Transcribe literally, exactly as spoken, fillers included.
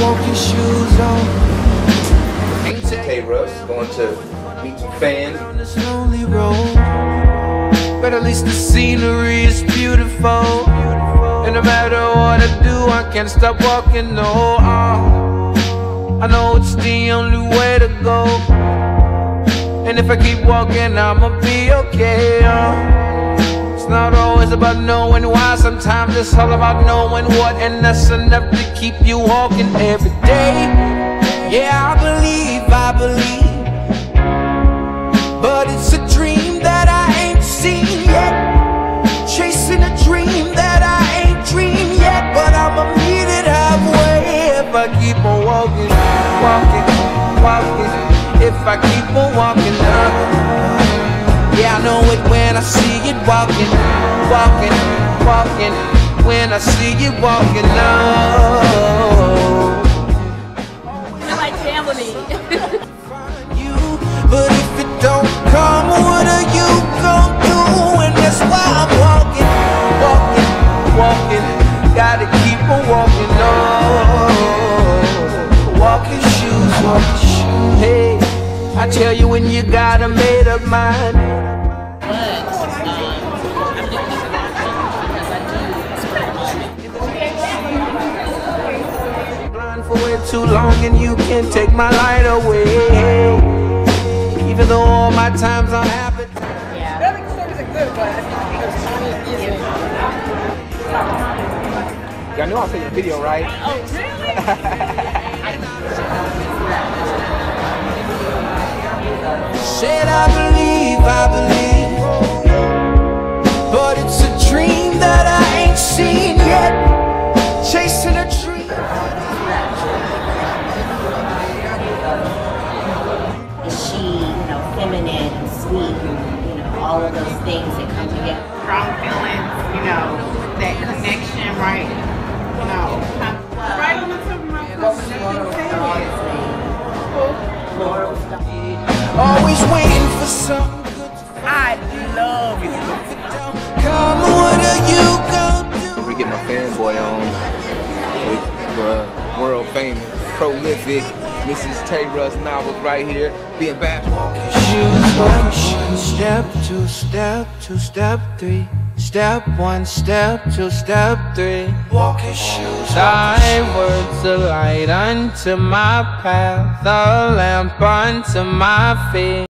walking shoes on. Hey Russ, going to meet some fans on this lonely road, but at least the scenery is beautiful. And no matter what I do, I can't stop walking. No, oh, I know it's the only way to go. And if I keep walking, I'ma be okay. Oh. It's not always about knowing why, sometimes it's all about knowing what, and that's enough to keep you walking every day. Yeah, I believe, I believe, but it's a dream that I ain't seen yet. Chasing a dream that I ain't dreamed yet, but I'ma meet it halfway if I keep on walking, walking, walking. If I keep on walking up, yeah, I know it when I see it walking, walking, walking. When I see you walking up, I like family. you, but if it don't come, what are you gon' do? And that's why I'm walking, walking, walking. Gotta keep on walking on. Walking shoes, walking shoes. Hey, I tell you when you got a made up mind. Blind for way too long and you can't take my light away. Even though all my times are happy. Yeah. I think the stories are good, but I think Y'all know I'm taking a video, right? oh, really? Said I believe, I believe, but it's a dream that I ain't seen yet. Chasing a dream. Is she, you know, feminine and sweet, and, you know, all of those things that come together. Strong feelings, you know, that connection, right? You know, right on the tip of my Always waiting for something good. I love you. Come, what are you gonna do? We get my fanboy on with uh, world famous, prolific Missus Tay Russ novels right here, being back. Shoes, walking shoes. Step two, step two, step three. Step one, step two, step three. Walking shoes. Thy words a light unto my path, a lamp unto my feet.